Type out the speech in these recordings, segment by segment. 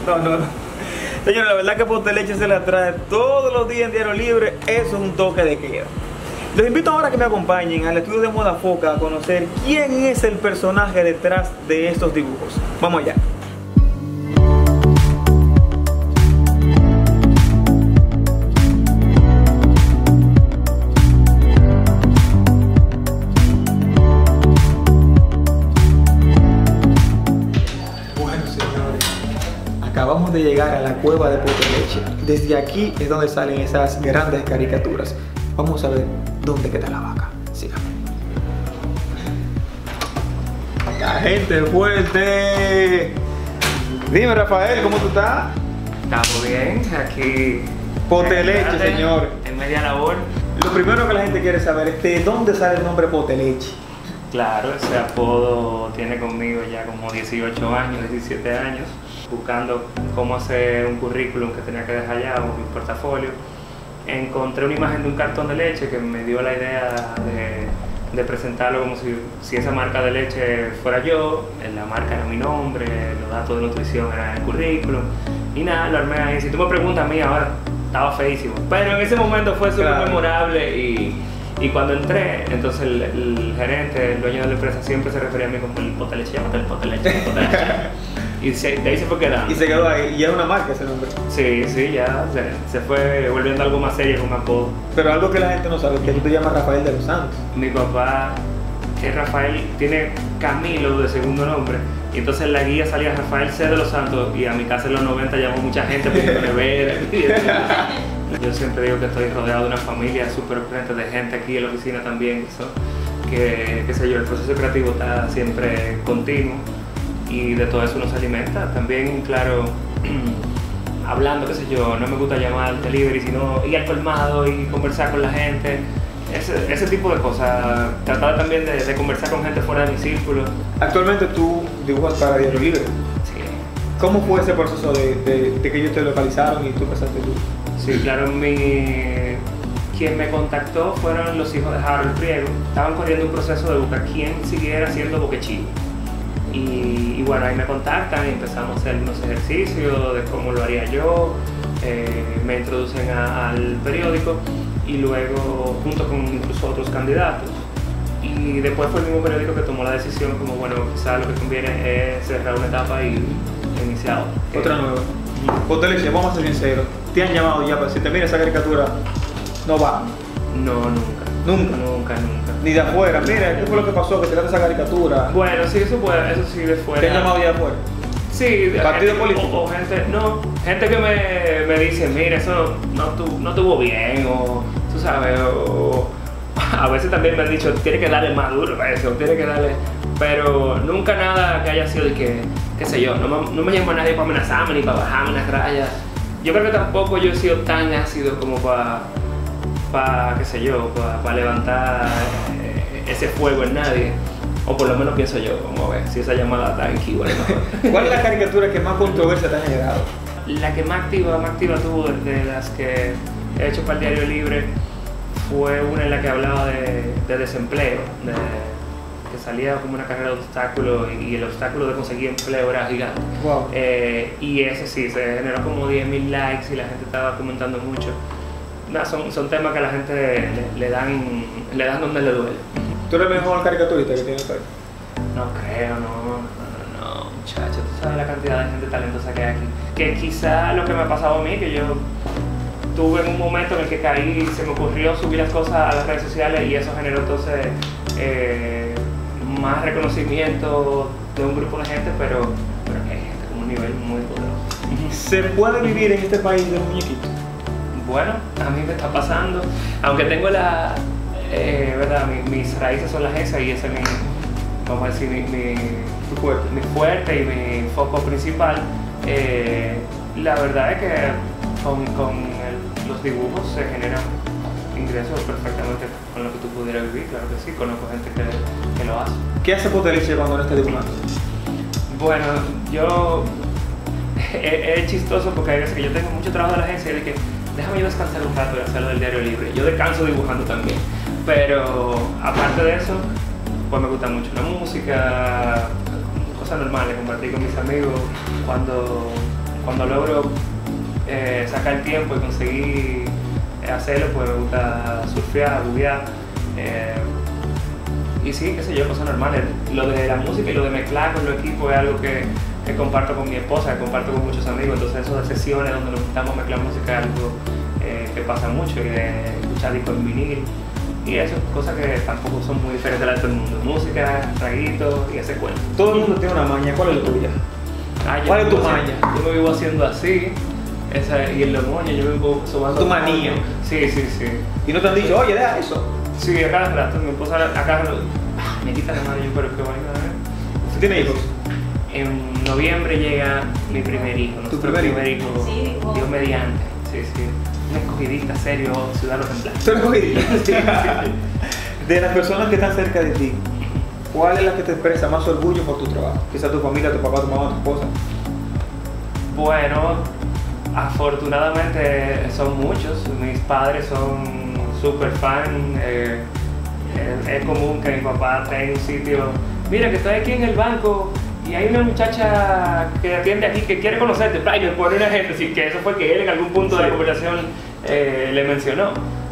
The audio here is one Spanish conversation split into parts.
No, no, no. Señores, la verdad que Poteleche se la trae todos los días en Diario Libre. Eso es un toque de queda. Los invito ahora a que me acompañen al estudio de Moda Foca a conocer quién es el personaje detrás de estos dibujos. Vamos allá. Acabamos de llegar a la cueva de Poteleche. Desde aquí es donde salen esas grandes caricaturas. Vamos a ver dónde queda la vaca. Síganme. La gente fuerte. Dime, Rafael, ¿cómo tú estás? Estamos bien, aquí Poteleche, señor. En media labor. Lo primero que la gente quiere saber es de dónde sale el nombre Poteleche. Claro, ese apodo tiene conmigo ya como 18 años, 17 años, buscando cómo hacer un currículum que tenía que dejar ya, un portafolio. Encontré una imagen de un cartón de leche que me dio la idea de presentarlo como si esa marca de leche fuera yo, la marca era mi nombre, los datos de nutrición eran el currículum, y nada, lo armé ahí. Si tú me preguntas a mí ahora, estaba feísimo, pero en ese momento fue súper memorable y cuando entré, entonces el gerente, el dueño de la empresa, siempre se refería a mí como el Poteleche, llámate el Poteleche, el Poteleche. Y de ahí se fue quedando. Y se quedó ahí, y era una marca ese nombre. Sí, sí, ya se fue volviendo algo más serio con apodo. Pero algo que la gente no sabe es que tú te llamas Rafael de los Santos. Mi papá es Rafael, tiene Camilo de segundo nombre, y entonces en la guía salía Rafael C. de los Santos, y a mi casa en los 90 llamó mucha gente pidiéndome ver. Yo siempre digo que estoy rodeado de una familia súper presente, de gente aquí en la oficina también, que qué sé yo, el proceso creativo está siempre continuo y de todo eso uno se alimenta. También, claro, hablando, qué sé yo, no me gusta llamar al delivery, sino ir al colmado y conversar con la gente, ese tipo de cosas. Tratar también de conversar con gente fuera de mi círculo. Actualmente tú dibujas para Diario Libre. Sí. ¿Cómo fue ese proceso de que ellos te localizaron y tú empezaste tú? Sí, claro, quien me contactó fueron los hijos de Harold Priego. Estaban corriendo un proceso de buscar quién siguiera haciendo boquechino. Y bueno, ahí me contactan y empezamos a hacer unos ejercicios de cómo lo haría yo. Me introducen al periódico y luego junto con incluso otros candidatos. Y después fue el mismo periódico que tomó la decisión como, bueno, quizás lo que conviene es cerrar una etapa y iniciar otra nueva. Poteleche, vamos a ser sinceros, ¿te han llamado ya para decirte, mira esa caricatura no va? No, nunca. ¿Nunca? Nunca, nunca. Ni de afuera, mira, ¿qué fue lo que pasó que tiraste esa caricatura? Bueno, sí, eso sí de fuera. ¿Te han llamado ya de afuera? Sí, ¿Partido político? O gente, no, gente que me dice, mira, eso no estuvo bien, o tú sabes, o a veces también me han dicho, tiene que darle más duro a eso, tiene que darle, pero nunca nada que haya sido de que, qué sé yo, no me llama nadie para amenazarme ni para bajarme las rayas. Yo creo que tampoco yo he sido tan ácido como para qué sé yo, para levantar ese fuego en nadie. O por lo menos pienso yo, vamos a ver si esa llamada está aquí o no. ¿Cuál es la caricatura que más controversia te ha generado? La que más activa tuvo de las que he hecho para el Diario Libre fue una en la que hablaba de desempleo, que salía como una carrera de obstáculos y el obstáculo de conseguir empleo era gigante. Wow. Y ese sí, se generó como 10.000 likes y la gente estaba comentando mucho. Nah, son temas que a la gente le dan donde le duele. ¿Tú eres el mejor caricaturista que tiene el país? No creo, no, muchacho, tú sabes la cantidad de gente talentosa que hay aquí. Que quizá lo que me ha pasado a mí, que yo tuve en un momento en el que caí, se me ocurrió subir las cosas a las redes sociales y eso generó entonces más reconocimiento de un grupo de gente, pero que hay gente con un nivel muy poderoso. ¿Se puede vivir en este país de un muñequito? Bueno, a mí me está pasando, aunque tengo verdad, mis raíces son las esas y ese es vamos a decir, mi fuerte y mi foco principal. La verdad es que con los dibujos se generan ingresos perfectamente con lo que tú pudieras vivir, claro que sí, conozco gente que lo hace. ¿Qué hace Poteleche cuando no está dibujando? Bueno, yo es chistoso porque hay veces que yo tengo mucho trabajo de la agencia y de que déjame yo descansar un rato de hacerlo del Diario Libre. Yo descanso dibujando también, pero aparte de eso, pues me gusta mucho la música, cosas normales, compartir con mis amigos cuando cuando logro sacar el tiempo y conseguir hacerlo, pues me gusta surfear, buguear. Y sí, qué sé yo, cosas normales. Lo de la música y lo de mezclar con los equipos es algo que comparto con mi esposa, que comparto con muchos amigos. Entonces, eso de sesiones donde nos juntamos a mezclar música es algo que pasa mucho, y de escuchar discos en vinil. Y eso, cosas que tampoco son muy diferentes a las de todo el mundo. Música, traguitos y ese cuento. Todo el mundo tiene una maña, ¿cuál es la tuya? ¿Cuál es tu maña? Yo me vivo haciendo así, y el demonio, yo me vivo sobando. ¿Tu manía? Sí. ¿Y no te han dicho, oye, deja eso? Sí, a cada rato, mi esposa acá me quita la mano, yo, pero qué vaina, ¿Usted tiene hijos? En noviembre llega mi primer hijo. ¿Tu primer hijo? Sí, Dios mediante. Sí. Un escogidista serio, ciudadano ejemplar. ¿Tú eres escogidista? De las personas que están cerca de ti, ¿cuál es la que te expresa más orgullo por tu trabajo? Quizás tu familia, tu papá, tu mamá, tu esposa. Bueno, afortunadamente son muchos. Mis padres son súper fan. Es común que mi papá tenga un sitio. Mira, que estoy aquí en el banco y hay una muchacha que atiende aquí que quiere conocerte. Y me pone una gente, así que eso fue que él en algún punto de la conversación le mencionó.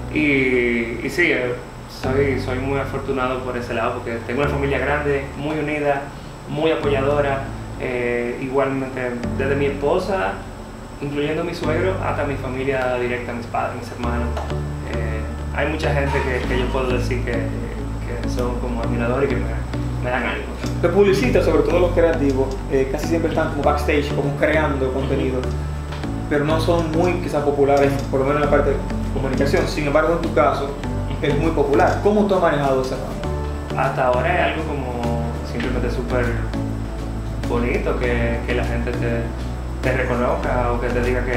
Y sí, soy muy afortunado por ese lado, porque tengo una familia grande, muy unida, muy apoyadora. Igualmente, desde mi esposa, incluyendo mi suegro, hasta mi familia directa, mis padres, mis hermanos. Hay mucha gente que yo puedo decir que son como admiradores y que me dan ánimo. Los publicistas, sobre todo los creativos, casi siempre están como backstage, como creando contenido, pero no son muy quizás populares, por lo menos en la parte de comunicación. Sin embargo, en tu caso, es muy popular. ¿Cómo tú has manejado esa rama? Hasta ahora es algo como simplemente súper bonito, que la gente te reconozca o que te diga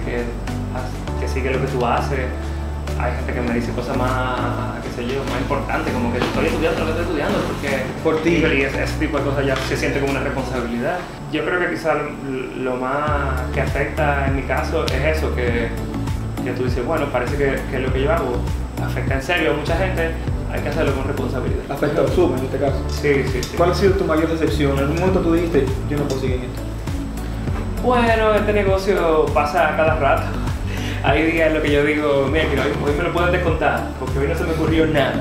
que sigue lo que tú haces. Hay gente que me dice cosas más, qué sé yo, más importantes, como que estoy estudiando lo que estoy estudiando, porque por ti. Y ese tipo de cosas ya se siente como una responsabilidad. Yo creo que quizás lo más que afecta en mi caso es eso, que tú dices, bueno, parece que lo que yo hago afecta en serio a mucha gente, hay que hacerlo con responsabilidad. Afecta al Zoom en este caso. Sí. ¿Cuál ha sido tu mayor decepción? En algún momento tú dijiste, yo no puedo seguir en esto. Bueno, este negocio pasa a cada rato. Hay días en los que yo digo, mira, que hoy me lo pueden descontar, porque hoy no se me ocurrió nada.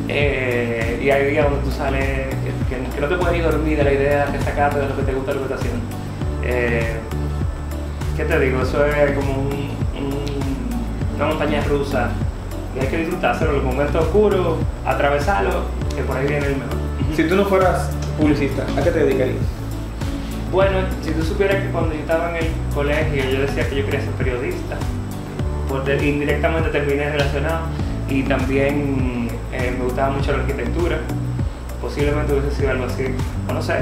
Y hay días donde tú sales que no te puedes ni dormir de la idea que sacaste de lo que te gusta lo que estás haciendo. ¿Qué te digo? Eso es como una montaña rusa, y hay que disfrutárselo, los momentos oscuros, atravesarlo, que por ahí viene el mejor. Si tú no fueras publicista, ¿a qué te dedicarías? Bueno, si tú supieras que cuando yo estaba en el colegio yo decía que yo quería ser periodista, porque indirectamente terminé relacionado, y también me gustaba mucho la arquitectura. Posiblemente hubiese sido algo así, no sé,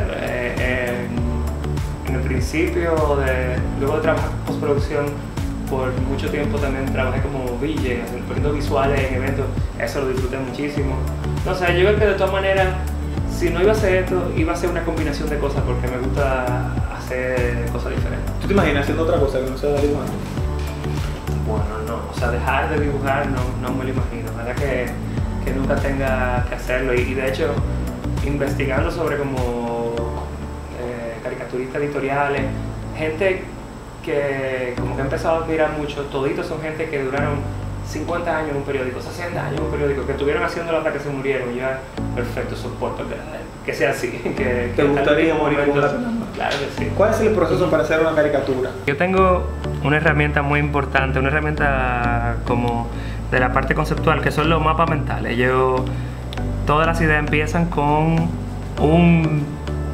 en el principio, luego de trabajar en postproducción, por mucho tiempo también trabajé como VJ, poniendo visuales en eventos, eso lo disfruté muchísimo. No sé, yo creo que de todas maneras, si no iba a hacer esto, iba a ser una combinación de cosas, porque me gusta hacer cosas diferentes. ¿Tú te imaginas haciendo otra cosa que no sea dibujando? Bueno, no, o sea, dejar de dibujar no me lo imagino, la verdad que nunca tenga que hacerlo, y de hecho, investigando sobre como caricaturistas editoriales, gente que como que he empezado a admirar mucho, toditos son gente que duraron 50 años en un periódico, 60 años en un periódico, que estuvieron haciéndolo hasta que se murieron. Ya, perfecto, soporto que sea así. ¿Te gustaría morir con la? Claro que sí. ¿Cuál es el proceso para hacer una caricatura? Yo tengo una herramienta muy importante, una herramienta como de la parte conceptual, que son los mapas mentales. Todas las ideas empiezan con un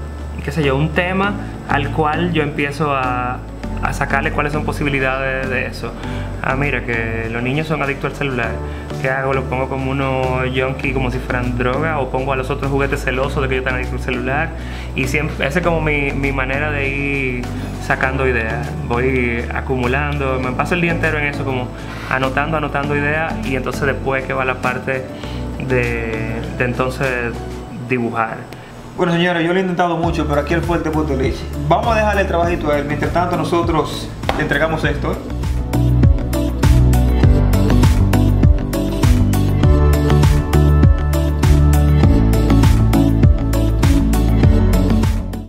tema al cual yo empiezo a sacarle cuáles son posibilidades de eso. Mira, que los niños son adictos al celular. ¿Qué hago? ¿Los pongo como unos junkies como si fueran droga? ¿O pongo a los otros juguetes celosos de que ellos están adictos al celular? Y siempre, esa es como mi manera de ir sacando ideas. Voy acumulando, me paso el día entero en eso, como anotando ideas, y entonces después que va la parte de entonces dibujar. Bueno, señores, yo lo he intentado mucho, pero aquí el fuerte punto leche. Vamos a dejarle el trabajito a él. Mientras tanto, nosotros le entregamos esto, ¿eh?